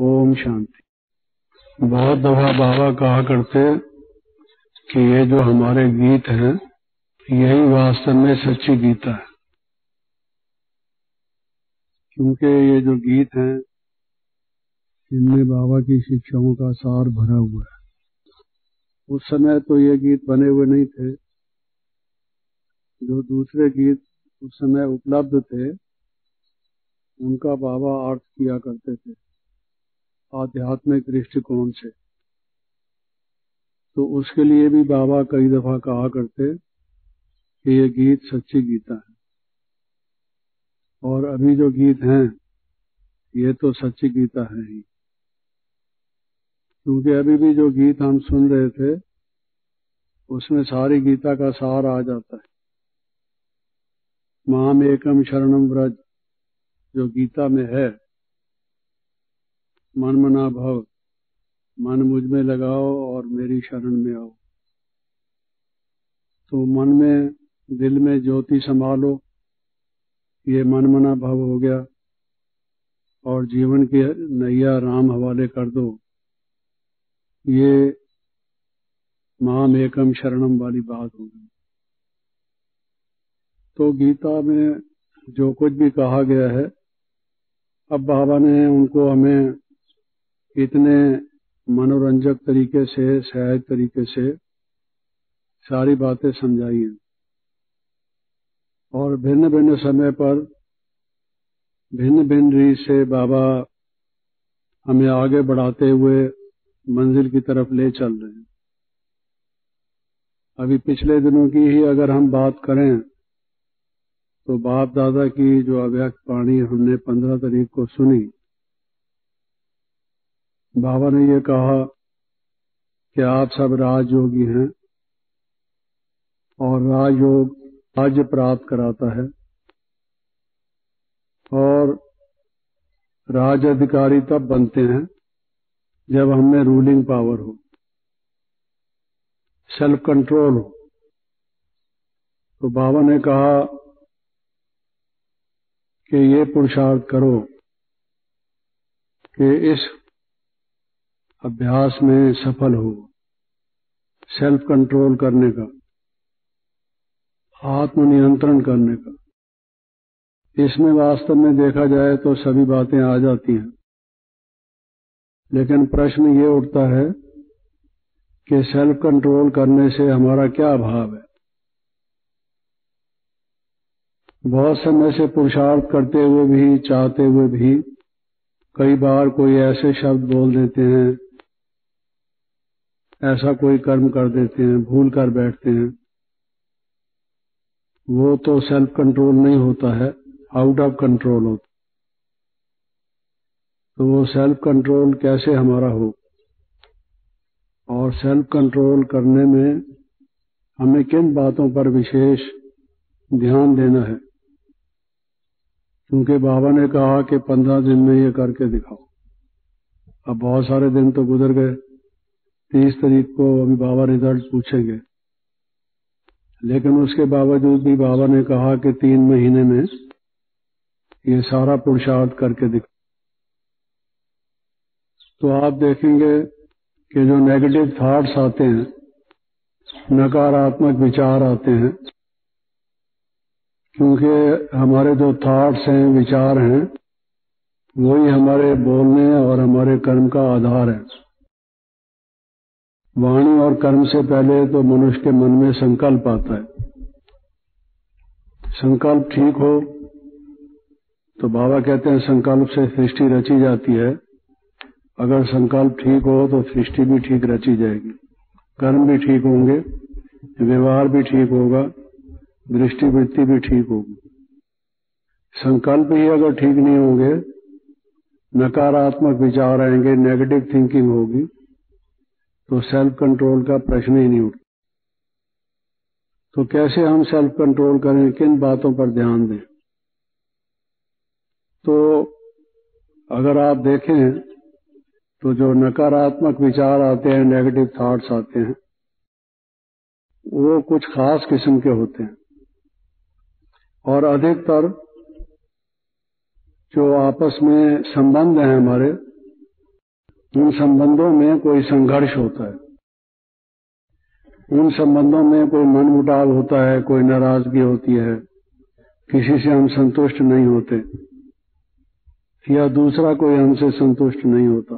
ओम शांति। बहुत दफा बाबा कहा करते कि ये जो हमारे गीत हैं यही वास्तव में सच्ची गीता है, क्योंकि ये जो गीत हैं इनमें बाबा की शिक्षाओं का सार भरा हुआ है। उस समय तो ये गीत बने हुए नहीं थे, जो दूसरे गीत उस समय उपलब्ध थे उनका बाबा अर्थ किया करते थे आध्यात्मिक दृष्टिकोण से। तो उसके लिए भी बाबा कई दफा कहा करते कि ये गीत सच्ची गीता है, और अभी जो गीत हैं ये तो सच्ची गीता है ही, क्योंकि अभी भी जो गीत हम सुन रहे थे उसमें सारी गीता का सार आ जाता है। माम एकम शरणम व्रज जो गीता में है, मन मना भव, मन मुझ में लगाओ और मेरी शरण में आओ। तो मन में दिल में ज्योति संभालो, ये मन मना भव हो गया, और जीवन की नैया राम हवाले कर दो, ये माम एकम शरणम वाली बात होगी। तो गीता में जो कुछ भी कहा गया है, अब बाबा ने उनको हमें इतने मनोरंजक तरीके से, सहज तरीके से सारी बातें समझाई हैं, और भिन्न भिन्न समय पर भिन्न भिन्न रीत से बाबा हमें आगे बढ़ाते हुए मंजिल की तरफ ले चल रहे हैं। अभी पिछले दिनों की ही अगर हम बात करें तो बाप दादा की जो अव्यक्त वाणी हमने 15 तारीख को सुनी, बाबा ने ये कहा कि आप सब राजयोगी हैं और राजयोग राज्य प्राप्त कराता है, और राज अधिकारी तब बनते हैं जब हमें रूलिंग पावर हो, सेल्फ कंट्रोल हो। तो बाबा ने कहा कि ये पुरुषार्थ करो कि इस अभ्यास में सफल हो, सेल्फ कंट्रोल करने का, आत्मनियंत्रण करने का। इसमें वास्तव में देखा जाए तो सभी बातें आ जाती हैं, लेकिन प्रश्न ये उठता है कि सेल्फ कंट्रोल करने से हमारा क्या भाव है। बहुत समय से पुरुषार्थ करते हुए भी, चाहते हुए भी, कई बार कोई ऐसे शब्द बोल देते हैं, ऐसा कोई कर्म कर देते हैं, भूल कर बैठते हैं, वो तो सेल्फ कंट्रोल नहीं होता है, आउट ऑफ कंट्रोल होता। तो वो सेल्फ कंट्रोल कैसे हमारा हो, और सेल्फ कंट्रोल करने में हमें किन बातों पर विशेष ध्यान देना है, क्योंकि बाबा ने कहा कि 15 दिन में ये करके दिखाओ। अब बहुत सारे दिन तो गुजर गए, 30 तारीख को अभी बाबा रिजल्ट पूछेंगे, लेकिन उसके बावजूद भी बाबा ने कहा कि 3 महीने में ये सारा पुरुषार्थ करके दिखाओ। तो आप देखेंगे कि जो नेगेटिव थॉट्स आते हैं, नकारात्मक विचार आते हैं, क्योंकि हमारे जो थॉट्स हैं, विचार हैं, वही हमारे बोलने और हमारे कर्म का आधार है। वाणी और कर्म से पहले तो मनुष्य के मन में संकल्प आता है। संकल्प ठीक हो तो बाबा कहते हैं संकल्प से सृष्टि रची जाती है। अगर संकल्प ठीक हो तो सृष्टि भी ठीक रची जाएगी, कर्म भी ठीक होंगे, व्यवहार भी ठीक होगा, दृष्टिवृत्ति भी ठीक होगी। संकल्प ही अगर ठीक नहीं होंगे, नकारात्मक विचार आएंगे, नेगेटिव थिंकिंग होगी, तो सेल्फ कंट्रोल का प्रश्न ही नहीं उठता। तो कैसे हम सेल्फ कंट्रोल करें, किन बातों पर ध्यान दें? तो अगर आप देखें तो जो नकारात्मक विचार आते हैं, नेगेटिव थॉट्स आते हैं, वो कुछ खास किस्म के होते हैं, और अधिकतर जो आपस में संबंध हैं हमारे, उन संबंधों में कोई संघर्ष होता है, उन संबंधों में कोई मनमुटाव होता है, कोई नाराजगी होती है, किसी से हम संतुष्ट नहीं होते या दूसरा कोई हमसे संतुष्ट नहीं होता।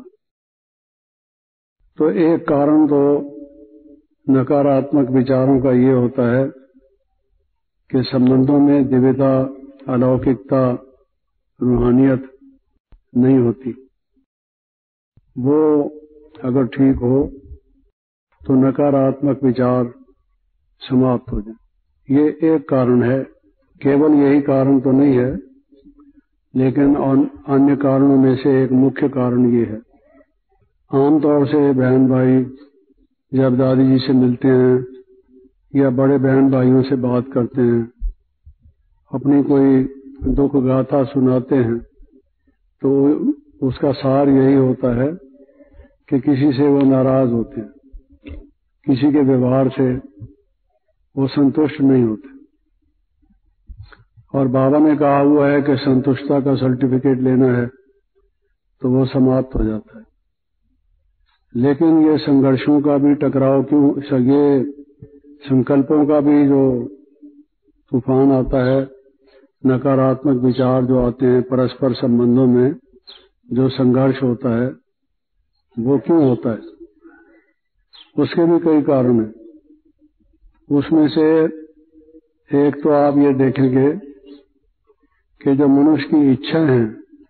तो एक कारण तो नकारात्मक विचारों का ये होता है कि संबंधों में दिव्यता, अलौकिकता, रूहानियत नहीं होती। वो अगर ठीक हो तो नकारात्मक विचार समाप्त हो जाए। ये एक कारण है, केवल यही कारण तो नहीं है, लेकिन अन्य कारणों में से एक मुख्य कारण ये है। आमतौर से बहन भाई जब दादी जी से मिलते हैं या बड़े बहन भाइयों से बात करते हैं, अपनी कोई दुख गाथा सुनाते हैं, तो उसका सार यही होता है कि किसी से वो नाराज होते हैं, किसी के व्यवहार से वो संतुष्ट नहीं होते। और बाबा ने कहा हुआ है कि संतुष्टता का सर्टिफिकेट लेना है तो वो समाप्त हो जाता है। लेकिन ये संघर्षों का भी टकराव क्यों, ये संकल्पों का भी जो तूफान आता है, नकारात्मक विचार जो आते हैं, परस्पर संबंधों में जो संघर्ष होता है, वो क्यों होता है? उसके भी कई कारण हैं। उसमें से एक तो आप ये देखेंगे कि जो मनुष्य की इच्छा है,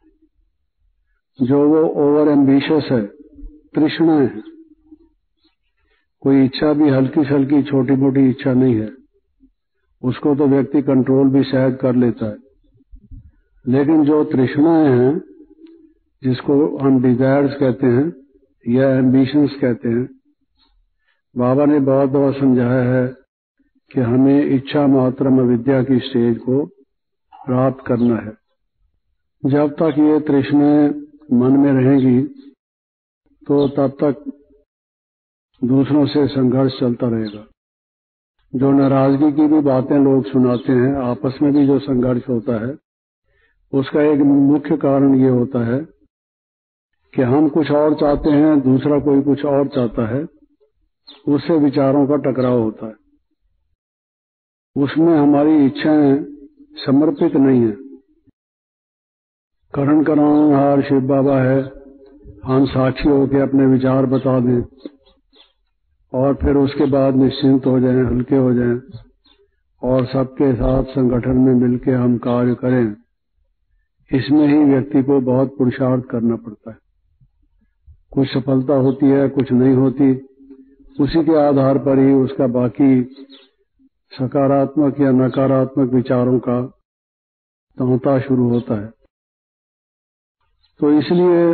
जो वो ओवर एम्बिशियस है, तृष्णाएं है। कोई इच्छा भी हल्की से हल्की छोटी मोटी इच्छा नहीं है, उसको तो व्यक्ति कंट्रोल भी शायद कर लेता है। लेकिन जो तृष्णाएं हैं, जिसको हम डिजायर्स कहते हैं या एम्बिशंस कहते हैं, बाबा ने बहुत दफा समझाया है कि हमें इच्छा मात्रम अविद्या की स्टेज को प्राप्त करना है। जब तक ये तृष्णाएं मन में रहेंगी तो तब तक दूसरों से संघर्ष चलता रहेगा। जो नाराजगी की भी बातें लोग सुनाते हैं, आपस में भी जो संघर्ष होता है, उसका एक मुख्य कारण ये होता है कि हम कुछ और चाहते हैं, दूसरा कोई कुछ और चाहता है, उससे विचारों का टकराव होता है। उसमें हमारी इच्छाएं समर्पित नहीं है। करण करानहार शिव बाबा है, हम साक्षी होकर अपने विचार बता दें और फिर उसके बाद निश्चिंत हो जाएं, हल्के हो जाएं और सबके साथ संगठन में मिलकर हम कार्य करें। इसमें ही व्यक्ति को बहुत पुरुषार्थ करना पड़ता है। कुछ सफलता होती है, कुछ नहीं होती, उसी के आधार पर ही उसका बाकी सकारात्मक या नकारात्मक विचारों का तांता शुरू होता है। तो इसलिए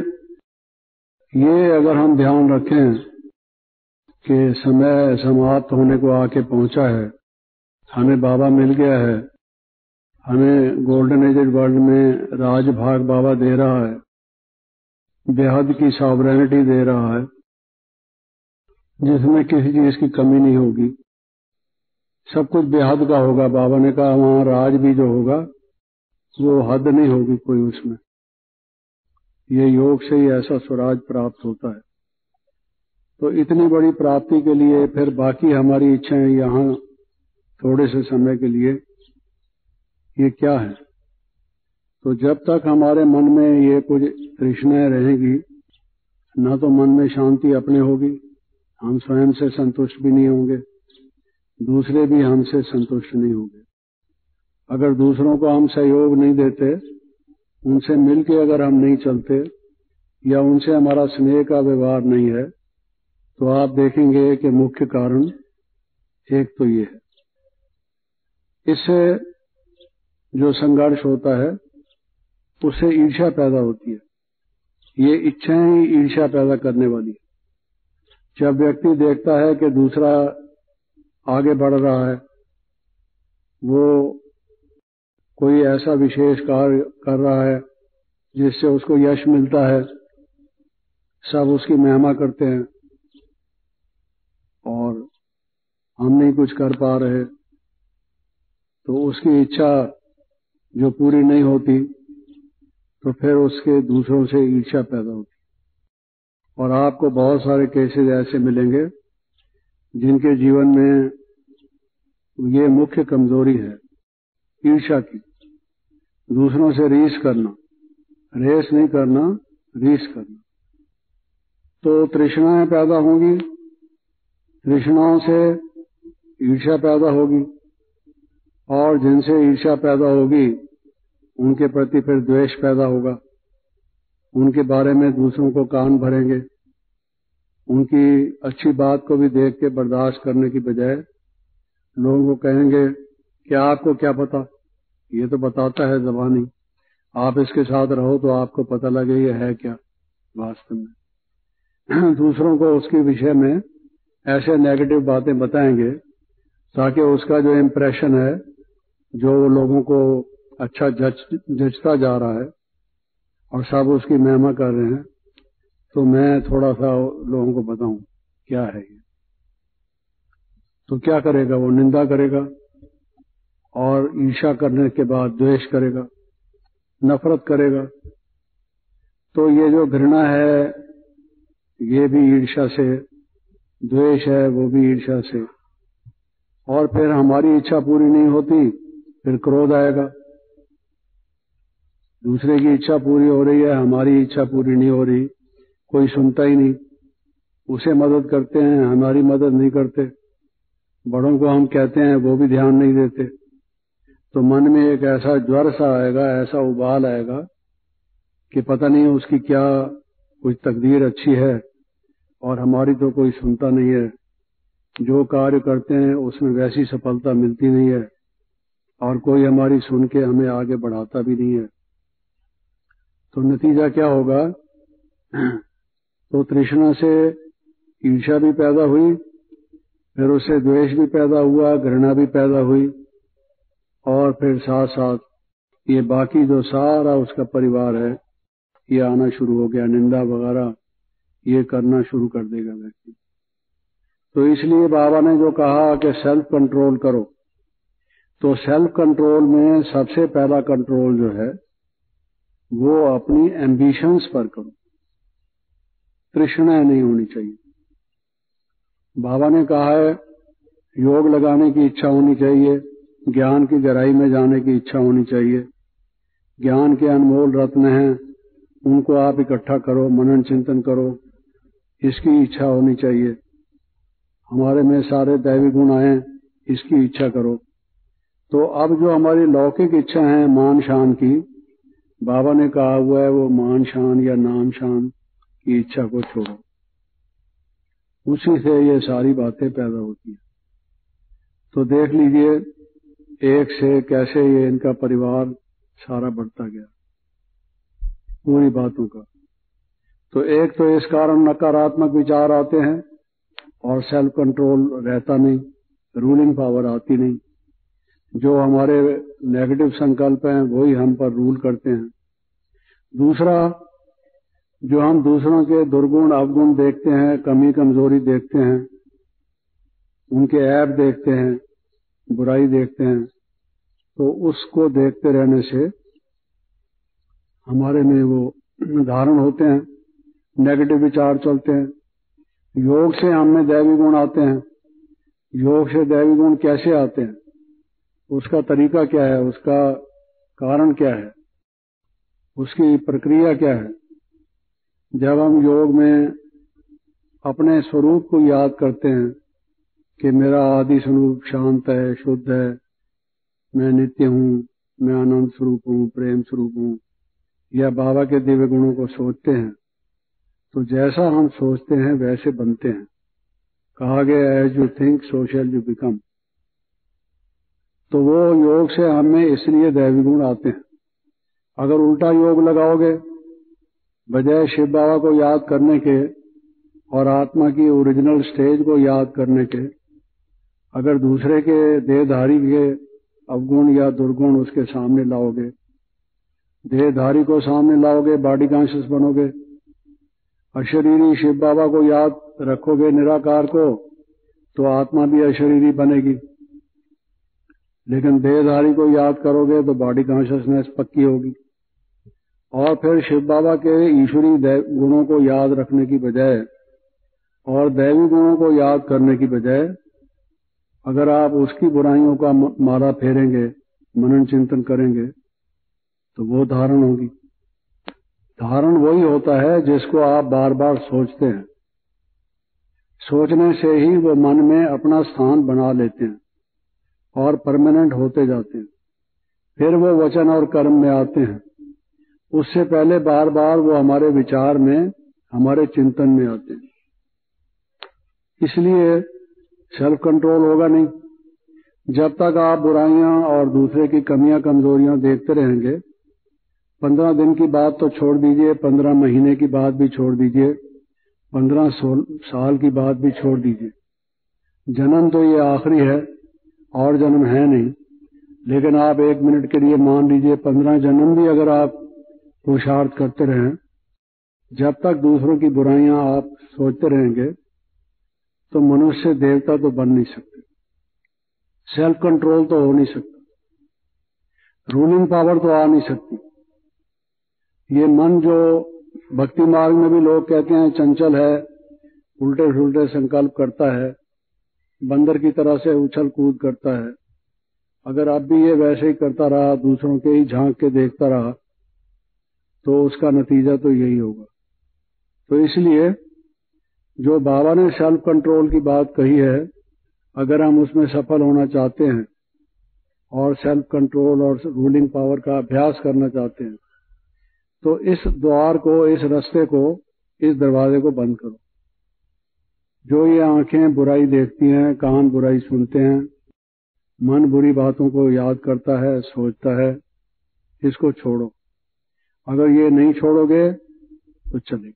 ये अगर हम ध्यान रखें कि समय समाप्त होने को आके पहुंचा है, हमें बाबा मिल गया है, हमें गोल्डन एजेड वर्ल्ड में राज भाग बाबा दे रहा है, बेहद की सॉवरेनिटी दे रहा है, जिसमें किसी चीज की कमी नहीं होगी, सब कुछ बेहद का होगा। बाबा ने कहा वहां राज भी जो होगा वो हद नहीं होगी कोई उसमें। ये योग से ही ऐसा स्वराज प्राप्त होता है। तो इतनी बड़ी प्राप्ति के लिए फिर बाकी हमारी इच्छाएं यहाँ थोड़े से समय के लिए ये क्या है? तो जब तक हमारे मन में ये कुछ तृष्णाएं रहेगी, ना तो मन में शांति अपने होगी, हम स्वयं से संतुष्ट भी नहीं होंगे, दूसरे भी हमसे संतुष्ट नहीं होंगे। अगर दूसरों को हम सहयोग नहीं देते, उनसे मिलके अगर हम नहीं चलते या उनसे हमारा स्नेह का व्यवहार नहीं है, तो आप देखेंगे कि मुख्य कारण एक तो ये है। इससे जो संघर्ष होता है उससे ईर्ष्या पैदा होती है। ये इच्छाएं ही ईर्ष्या पैदा करने वाली है। जब व्यक्ति देखता है कि दूसरा आगे बढ़ रहा है, वो कोई ऐसा विशेष कार्य कर रहा है जिससे उसको यश मिलता है, सब उसकी महिमा करते हैं और हम नहीं कुछ कर पा रहे, तो उसकी इच्छा जो पूरी नहीं होती, तो फिर उसके दूसरों से ईर्ष्या पैदा होती। और आपको बहुत सारे केसेस ऐसे मिलेंगे जिनके जीवन में ये मुख्य कमजोरी है, ईर्ष्या की, दूसरों से रीस करना, रेस नहीं करना, रीस करना। तो तृष्णाएं पैदा होंगी, तृष्णाओं से ईर्ष्या पैदा होगी, और जिनसे ईर्ष्या पैदा होगी उनके प्रति फिर द्वेष पैदा होगा, उनके बारे में दूसरों को कान भरेंगे, उनकी अच्छी बात को भी देख के बर्दाश्त करने की बजाय लोगों को कहेंगे कि आपको क्या पता, ये तो बताता है ज़बानी, आप इसके साथ रहो तो आपको पता लगे ये है क्या वास्तव में। दूसरों को उसके विषय में ऐसे नेगेटिव बातें बताएंगे ताकि उसका जो इम्प्रेशन है, जो लोगों को अच्छा जचता जा रहा है और सब उसकी महिमा कर रहे हैं, तो मैं थोड़ा सा लोगों को बताऊं क्या है ये। तो क्या करेगा वो? निंदा करेगा और ईर्ष्या करने के बाद द्वेष करेगा, नफरत करेगा। तो ये जो घृणा है ये भी ईर्ष्या से, द्वेष है वो भी ईर्ष्या से, और फिर हमारी इच्छा पूरी नहीं होती, फिर क्रोध आएगा। दूसरे की इच्छा पूरी हो रही है, हमारी इच्छा पूरी नहीं हो रही, कोई सुनता ही नहीं, उसे मदद करते हैं, हमारी मदद नहीं करते, बड़ों को हम कहते हैं वो भी ध्यान नहीं देते। तो मन में एक ऐसा ज्वर सा आएगा, ऐसा उबाल आएगा कि पता नहीं उसकी क्या कुछ तकदीर अच्छी है और हमारी तो कोई सुनता नहीं है, जो कार्य करते हैं उसमें वैसी सफलता मिलती नहीं है और कोई हमारी सुन के हमें आगे बढ़ाता भी नहीं है। तो नतीजा क्या होगा? तो तृष्णा से ईर्ष्या भी पैदा हुई, फिर उससे द्वेष भी पैदा हुआ, घृणा भी पैदा हुई, और फिर साथ साथ ये बाकी जो सारा उसका परिवार है ये आना शुरू हो गया, निंदा वगैरह ये करना शुरू कर देगा व्यक्ति। तो इसलिए बाबा ने जो कहा कि सेल्फ कंट्रोल करो, तो सेल्फ कंट्रोल में सबसे पहला कंट्रोल जो है वो अपनी एम्बिशंस पर करो, तृष्णा नहीं होनी चाहिए। बाबा ने कहा है योग लगाने की इच्छा होनी चाहिए, ज्ञान की गहराई में जाने की इच्छा होनी चाहिए, ज्ञान के अनमोल रत्न हैं उनको आप इकट्ठा करो, मनन चिंतन करो, इसकी इच्छा होनी चाहिए। हमारे में सारे दैवी गुण आए, इसकी इच्छा करो। तो अब जो हमारी लौकिक इच्छा है मान शान की, बाबा ने कहा हुआ है वो मान शान या नाम शान की इच्छा को छोड़ो, उसी से ये सारी बातें पैदा होती हैं। तो देख लीजिए एक से कैसे ये इनका परिवार सारा बढ़ता गया पूरी बातों का। तो एक तो इस कारण नकारात्मक विचार आते हैं और सेल्फ कंट्रोल रहता नहीं, रूलिंग पावर आती नहीं, जो हमारे नेगेटिव संकल्प हैं वही हम पर रूल करते हैं। दूसरा, जो हम दूसरों के दुर्गुण अवगुण देखते हैं, कमी कमजोरी देखते हैं, उनके ऐब देखते हैं, बुराई देखते हैं, तो उसको देखते रहने से हमारे में वो धारण होते हैं, नेगेटिव विचार चलते हैं। योग से हमें दैवी गुण आते हैं। योग से दैवी गुण कैसे आते हैं, उसका तरीका क्या है, उसका कारण क्या है, उसकी प्रक्रिया क्या है? जब हम योग में अपने स्वरूप को याद करते हैं कि मेरा आदि स्वरूप शांत है, शुद्ध है, मैं नित्य हूँ, मैं आनंद स्वरूप हूँ, प्रेम स्वरूप हूँ, या बाबा के दिव्य गुणों को सोचते हैं, तो जैसा हम सोचते हैं वैसे बनते हैं। कहा गया as you think so shall you become. तो वो योग से हमें इसलिए दैवी गुण आते हैं। अगर उल्टा योग लगाओगे, बजाय शिव बाबा को याद करने के और आत्मा की ओरिजिनल स्टेज को याद करने के, अगर दूसरे के देहधारी के अवगुण या दुर्गुण उसके सामने लाओगे, देहधारी को सामने लाओगे, बॉडी कॉन्शियस बनोगे, अशरीरी शिव बाबा को याद रखोगे, निराकार को, तो आत्मा भी अशरीरी बनेगी। लेकिन देहधारी को याद करोगे तो बॉडी कॉन्शियसनेस पक्की होगी। और फिर शिव बाबा के ईश्वरी गुणों को याद रखने की बजाय और दैवी गुणों को याद करने की बजाय अगर आप उसकी बुराइयों का माला फेरेंगे, मनन चिंतन करेंगे, तो वो धारण होगी। धारण वही होता है जिसको आप बार बार सोचते हैं। सोचने से ही वो मन में अपना स्थान बना लेते हैं और परमानेंट होते जाते हैं। फिर वो वचन और कर्म में आते हैं। उससे पहले बार बार वो हमारे विचार में, हमारे चिंतन में आते हैं। इसलिए सेल्फ कंट्रोल होगा नहीं। जब तक आप बुराइयां और दूसरे की कमियां कमजोरियां देखते रहेंगे, 15 दिन की बात तो छोड़ दीजिए, 15 महीने की बात भी छोड़ दीजिए, 15 साल की बात भी छोड़ दीजिए। जन्म तो ये आखिरी है और जन्म है नहीं, लेकिन आप 1 मिनट के लिए मान लीजिए 15 जन्म भी अगर आप पुरुषार्थ करते रहें, जब तक दूसरों की बुराइयां आप सोचते रहेंगे तो मनुष्य देवता तो बन नहीं सकते, सेल्फ कंट्रोल तो हो नहीं सकता, रूलिंग पावर तो आ नहीं सकती। ये मन जो भक्ति मार्ग में भी लोग कहते हैं चंचल है, उल्टे सुल्टे संकल्प करता है, बंदर की तरह से उछल कूद करता है, अगर अब भी ये वैसे ही करता रहा, दूसरों के ही झांक के देखता रहा, तो उसका नतीजा तो यही होगा। तो इसलिए जो बाबा ने सेल्फ कंट्रोल की बात कही है, अगर हम उसमें सफल होना चाहते हैं और सेल्फ कंट्रोल और रूलिंग पावर का अभ्यास करना चाहते हैं, तो इस द्वार को, इस रास्ते को, इस दरवाजे को बंद करो। जो ये आंखें बुराई देखती हैं, कान बुराई सुनते हैं, मन बुरी बातों को याद करता है, सोचता है, इसको छोड़ो। अगर ये नहीं छोड़ोगे तो चलेगा।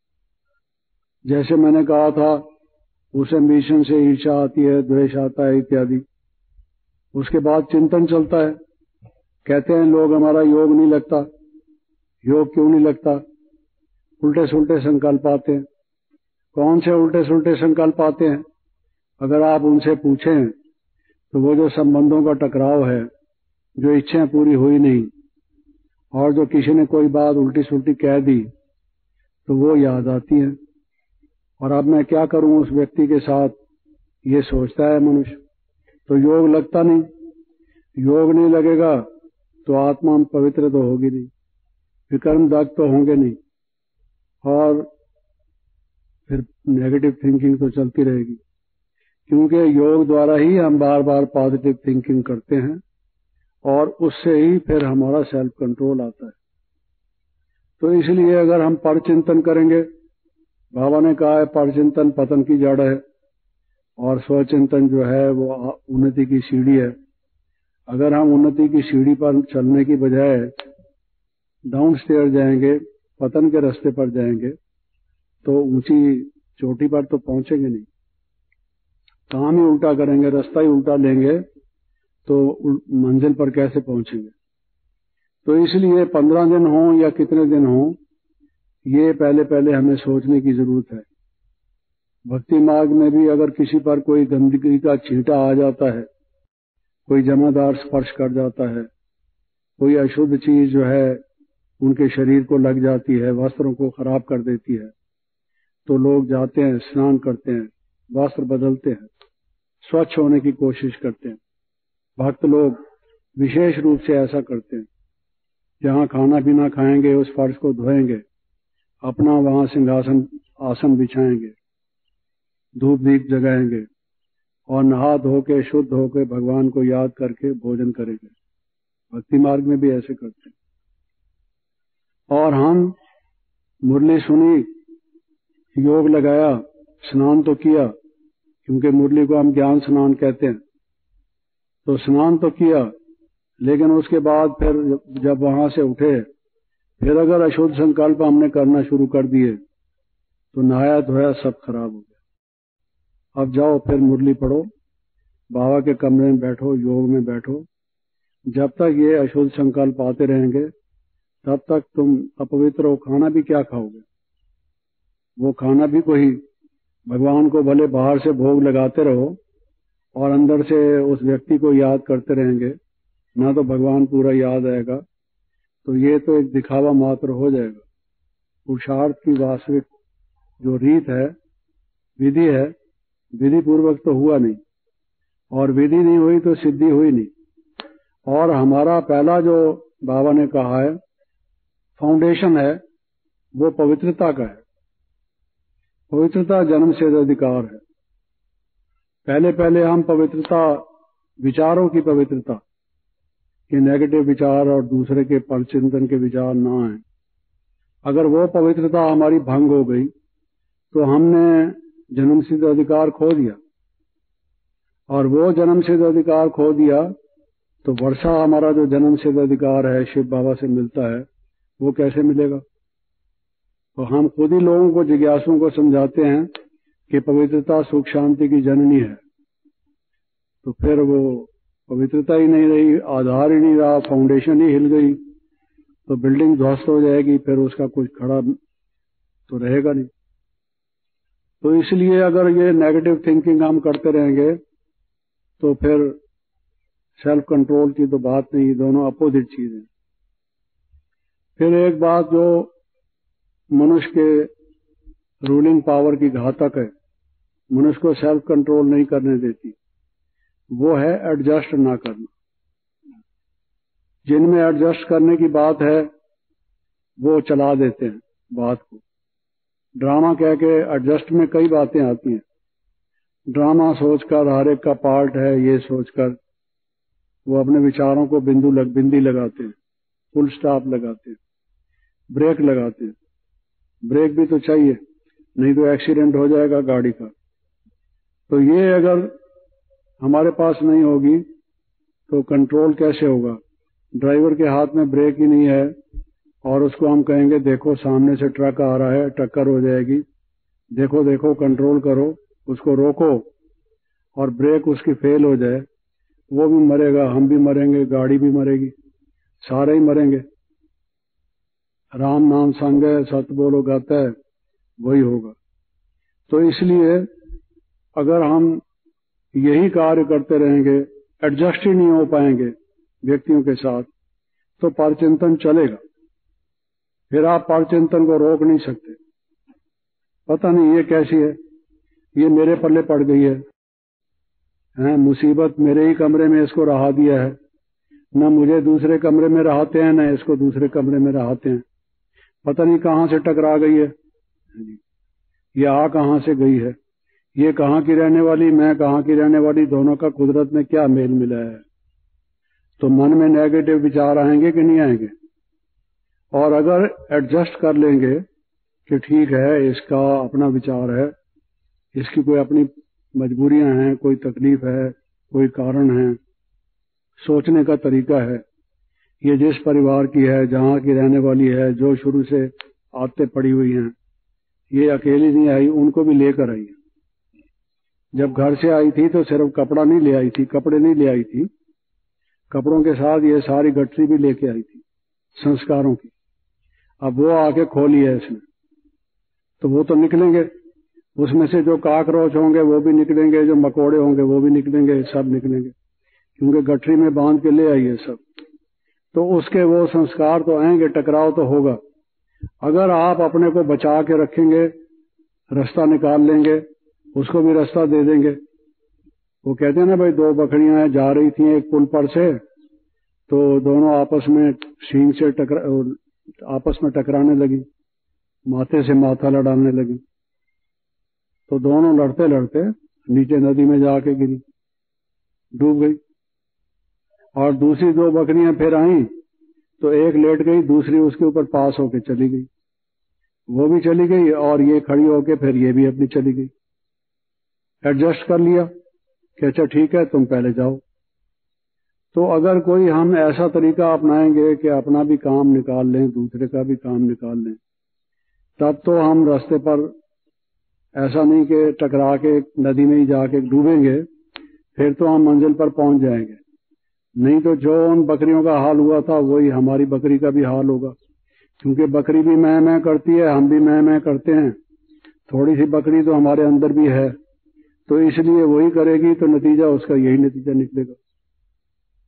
जैसे मैंने कहा था, उस एम्बिशन से ईर्ष्या आती है, द्वेष आता है इत्यादि। उसके बाद चिंतन चलता है। कहते हैं लोग हमारा योग नहीं लगता। योग क्यों नहीं लगता? उल्टे सुल्टे संकल्प आते हैं। कौन से उल्टे सुल्टे संकल्प आते हैं? अगर आप उनसे पूछें तो वो जो संबंधों का टकराव है, जो इच्छाएं पूरी हुई नहीं, और जो किसी ने कोई बात उल्टी सुल्टी कह दी, तो वो याद आती है। और अब मैं क्या करूं उस व्यक्ति के साथ, ये सोचता है मनुष्य। तो योग लगता नहीं। योग नहीं लगेगा तो आत्मा पवित्र तो होगी नहीं, विकर्म दग्ध तो होंगे नहीं, और फिर नेगेटिव थिंकिंग तो चलती रहेगी। क्योंकि योग द्वारा ही हम बार बार पॉजिटिव थिंकिंग करते हैं और उससे ही फिर हमारा सेल्फ कंट्रोल आता है। तो इसलिए अगर हम परचिंतन करेंगे, बाबा ने कहा है परचिंतन पतन की जड़ है और स्वचिंतन जो है वो उन्नति की सीढ़ी है। अगर हम उन्नति की सीढ़ी पर चलने की बजाय डाउन स्टेयर जाएंगे, पतन के रास्ते पर जाएंगे, तो ऊंची चोटी पर तो पहुंचेंगे नहीं। काम ही उल्टा करेंगे, रास्ता ही उल्टा लेंगे, तो मंजिल पर कैसे पहुंचेंगे? तो इसलिए 15 दिन हो या कितने दिन हो, ये पहले पहले हमें सोचने की जरूरत है। भक्ति मार्ग में भी अगर किसी पर कोई गंदगी का छींटा आ जाता है, कोई जमादार स्पर्श कर जाता है, कोई अशुद्ध चीज जो है उनके शरीर को लग जाती है, वस्त्रों को खराब कर देती है, तो लोग जाते हैं, स्नान करते हैं, वस्त्र बदलते हैं, स्वच्छ होने की कोशिश करते हैं। भक्त लोग विशेष रूप से ऐसा करते हैं। जहां खाना पीना खाएंगे उस फर्श को धोएंगे, अपना वहां सिंहासन आसन बिछाएंगे, धूप दीप जगाएंगे और नहा धो के शुद्ध होकर भगवान को याद करके भोजन करेंगे। भक्ति मार्ग में भी ऐसे करते हैं। और हम मुरली सुनी, योग लगाया, स्नान तो किया, क्योंकि मुरली को हम ज्ञान स्नान कहते हैं, तो स्नान तो किया, लेकिन उसके बाद फिर जब वहां से उठे, फिर अगर अशुद्ध संकल्प हमने करना शुरू कर दिए तो नहाया धोया सब खराब हो गया। अब जाओ फिर मुरली पढ़ो, बाबा के कमरे में बैठो, योग में बैठो। जब तक ये अशुद्ध संकल्प आते रहेंगे तब तक तुम अपवित्र हो। खाना भी क्या खाओगे? वो खाना भी कोई, भगवान को भले बाहर से भोग लगाते रहो और अंदर से उस व्यक्ति को याद करते रहेंगे, ना तो भगवान पूरा याद आएगा। तो ये तो एक दिखावा मात्र हो जाएगा। पुरुषार्थ की वास्तविक जो रीत है, विधि है, विधि पूर्वक तो हुआ नहीं, और विधि नहीं हुई तो सिद्धि हुई नहीं। और हमारा पहला जो बाबा ने कहा है फाउंडेशन है, वो पवित्रता का है। पवित्रता जन्म से अधिकार है। पहले पहले हम पवित्रता, विचारों की पवित्रता, कि नेगेटिव विचार और दूसरे के परचिंतन के विचार ना आए, अगर वो पवित्रता हमारी भंग हो गई तो हमने जन्म सिद्ध अधिकार खो दिया। और वो जन्म सिद्ध अधिकार खो दिया तो वर्षा हमारा जो जन्म सिद्ध अधिकार है शिव बाबा से मिलता है, वो कैसे मिलेगा? तो हम खुद ही लोगों को, जिज्ञासुओं को समझाते हैं कि पवित्रता सुख शांति की जननी है, तो फिर वो पवित्रता ही नहीं रही, आधार ही नहीं रहा, फाउंडेशन ही हिल गई, तो बिल्डिंग ध्वस्त हो जाएगी, फिर उसका कुछ खड़ा तो रहेगा नहीं। तो इसलिए अगर ये नेगेटिव थिंकिंग हम करते रहेंगे तो फिर सेल्फ कंट्रोल की तो बात नहीं, दोनों अपोजिट चीज है। फिर एक बात जो मनुष्य के रूलिंग पावर की घातक है, मनुष्य को सेल्फ कंट्रोल नहीं करने देती, वो है एडजस्ट ना करना। जिनमें एडजस्ट करने की बात है वो चला देते हैं बात को, ड्रामा कह के। एडजस्ट में कई बातें आती हैं, ड्रामा सोचकर, हर एक का पार्ट है ये सोचकर वो अपने विचारों को बिंदी लगाते हैं, फुल स्टॉप लगाते हैं, ब्रेक लगाते हैं। ब्रेक भी तो चाहिए, नहीं तो एक्सीडेंट हो जाएगा गाड़ी का। तो ये अगर हमारे पास नहीं होगी तो कंट्रोल कैसे होगा? ड्राइवर के हाथ में ब्रेक ही नहीं है और उसको हम कहेंगे देखो सामने से ट्रक आ रहा है, टक्कर हो जाएगी, देखो देखो कंट्रोल करो, उसको रोको, और ब्रेक उसकी फेल हो जाए, वो भी मरेगा, हम भी मरेंगे, गाड़ी भी मरेगी, सारे ही मरेंगे। राम नाम संग है, सत्य बोलो गाता है, वही होगा। तो इसलिए अगर हम यही कार्य करते रहेंगे, एडजस्ट ही नहीं हो पाएंगे व्यक्तियों के साथ, तो परचिंतन चलेगा, फिर आप परचिंतन को रोक नहीं सकते। पता नहीं ये कैसी है, ये मेरे पल्ले पड़ गई है, मुसीबत मेरे ही कमरे में इसको रहा दिया है, न मुझे दूसरे कमरे में रहाते हैं, न इसको दूसरे कमरे में रहाते हैं, पता नहीं कहां से टकरा गई है, ये आ कहां से गई है, ये कहां की रहने वाली, मैं कहां की रहने वाली, दोनों का कुदरत में क्या मेल मिला है। तो मन में नेगेटिव विचार आएंगे कि नहीं आएंगे? और अगर एडजस्ट कर लेंगे कि ठीक है, इसका अपना विचार है, इसकी कोई अपनी मजबूरियां हैं, कोई तकलीफ है, कोई कारण है, सोचने का तरीका है, ये जिस परिवार की है, जहां की रहने वाली है, जो शुरू से आदतें पड़ी हुई हैं, ये अकेली नहीं आई, उनको भी लेकर आई है। जब घर से आई थी तो सिर्फ कपड़ा नहीं ले आई थी, कपड़े नहीं ले आई थी, कपड़ों के साथ ये सारी गठरी भी लेके आई थी संस्कारों की। अब वो आके खोली है इसने, तो वो तो निकलेंगे, उसमें से जो काकरोच होंगे वो भी निकलेंगे, जो मकोड़े होंगे वो भी निकलेंगे, सब निकलेंगे, क्योंकि गठरी में बांध के ले आई है सब। तो उसके वो संस्कार तो आएंगे, टकराव तो होगा। अगर आप अपने को बचा के रखेंगे, रास्ता निकाल लेंगे, उसको भी रास्ता दे देंगे। वो कहते हैं ना भाई, दो बकरियां जा रही थी एक पुल पर से, तो दोनों आपस में सींग से आपस में टकराने लगी, माथे से माथा लड़ाने लगी, तो दोनों लड़ते लड़ते नीचे नदी में जाके गिरी, डूब गई। और दूसरी दो बकरियां फिर आई तो एक लेट गई, दूसरी उसके ऊपर पास होके चली गई, वो भी चली गई, और ये खड़ी होके फिर ये भी अपनी चली गई। एडजस्ट कर लिया कि अच्छा ठीक है, तुम पहले जाओ। तो अगर कोई हम ऐसा तरीका अपनाएंगे कि अपना भी काम निकाल लें, दूसरे का भी काम निकाल लें, तब तो हम रास्ते पर ऐसा नहीं कि टकरा के नदी में ही जाके डूबेंगे, फिर तो हम मंजिल पर पहुंच जाएंगे। नहीं तो जो उन बकरियों का हाल हुआ था वही हमारी बकरी का भी हाल होगा, क्योंकि बकरी भी मैं मैं करती है, हम भी मैं मैं करते हैं, थोड़ी सी बकरी तो हमारे अंदर भी है, तो इसलिए वही करेगी, तो नतीजा उसका यही नतीजा निकलेगा।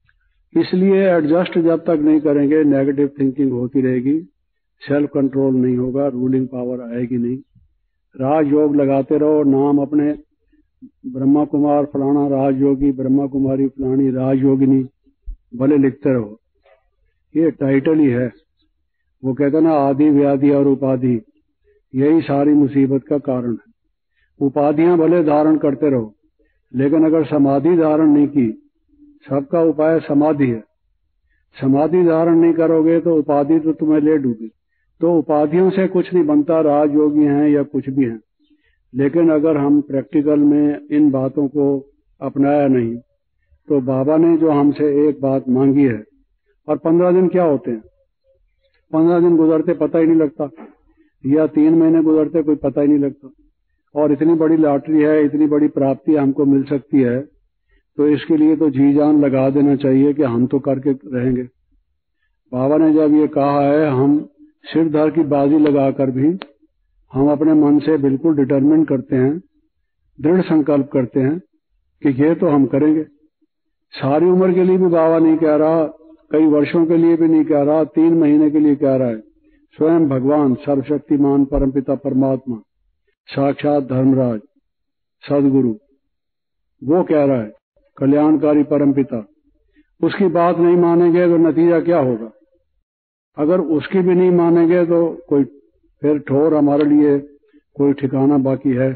इसलिए एडजस्ट जब तक नहीं करेंगे नेगेटिव थिंकिंग होती रहेगी, सेल्फ कंट्रोल नहीं होगा, रूलिंग पावर आएगी नहीं। राजयोग लगाते रहो, नाम अपने ब्रह्मा कुमार फलाना राजयोगी, ब्रह्मा कुमारी फलानी राजयोगिनी भले लिखते रहो, ये टाइटल ही है। वो कहते ना आदि व्याधि और उपाधि, यही सारी मुसीबत का कारण है। उपाधियां भले धारण करते रहो, लेकिन अगर समाधि धारण नहीं की, सबका उपाय समाधि है, समाधि धारण नहीं करोगे तो उपाधि तो तुम्हें ले डूबी। तो उपाधियों से कुछ नहीं बनता, राजयोगी हैं या कुछ भी हैं। लेकिन अगर हम प्रैक्टिकल में इन बातों को अपनाया नहीं, तो बाबा ने जो हमसे एक बात मांगी है, और 15 दिन क्या होते हैं, 15 दिन गुजरते पता ही नहीं लगता, या 3 महीने गुजरते कोई पता ही नहीं लगता। और इतनी बड़ी लॉटरी है, इतनी बड़ी प्राप्ति हमको मिल सकती है, तो इसके लिए तो जी जान लगा देना चाहिए कि हम तो करके रहेंगे। बाबा ने जब ये कहा है, हम सिर धर की बाजी लगाकर भी हम अपने मन से बिल्कुल डिटरमिन करते हैं, दृढ़ संकल्प करते हैं कि ये तो हम करेंगे। सारी उम्र के लिए भी बाबा नहीं कह रहा, कई वर्षों के लिए भी नहीं कह रहा, 3 महीने के लिए कह रहा है। स्वयं भगवान सर्वशक्तिमान परमपिता परमात्मा साक्षात धर्मराज सदगुरु वो कह रहा है, कल्याणकारी परमपिता, उसकी बात नहीं मानेंगे तो नतीजा क्या होगा? अगर उसकी भी नहीं मानेंगे तो कोई फिर ठोर हमारे लिए कोई ठिकाना बाकी है।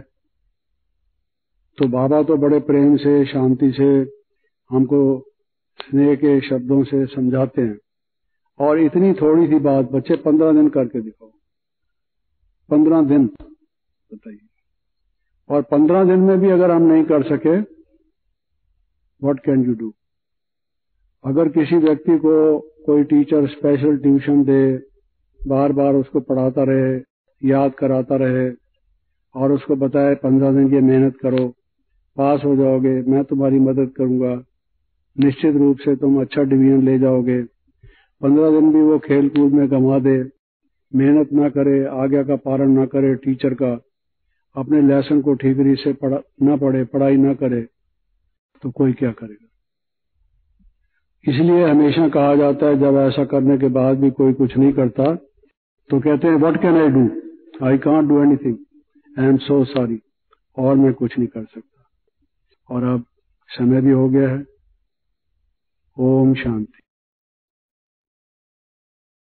तो बाबा तो बड़े प्रेम से शांति से हमको स्नेह के शब्दों से समझाते हैं। और इतनी थोड़ी सी बात बच्चे 15 दिन करके दिखाओ, 15 दिन बताइए। और 15 दिन में भी अगर हम नहीं कर सके, व्हाट कैन यू डू? अगर किसी व्यक्ति को कोई टीचर स्पेशल ट्यूशन दे, बार बार उसको पढ़ाता रहे, याद कराता रहे, और उसको बताए 15 दिन की मेहनत करो, पास हो जाओगे, मैं तुम्हारी मदद करूंगा, निश्चित रूप से तुम अच्छा डिवीजन ले जाओगे। 15 दिन भी वो खेल कूद में गंवा दे, मेहनत ना करे, आज्ञा का पालन ना करे टीचर का, अपने लेसन को ठीकरी से ना पढ़े, पढ़ाई ना करे, तो कोई क्या करेगा? इसलिए हमेशा कहा जाता है, जब ऐसा करने के बाद भी कोई कुछ नहीं करता, तो कहते हैं what can I do, I can't do anything, I am so sorry, और मैं कुछ नहीं कर सकता। और अब समय भी हो गया है। ओम शांति।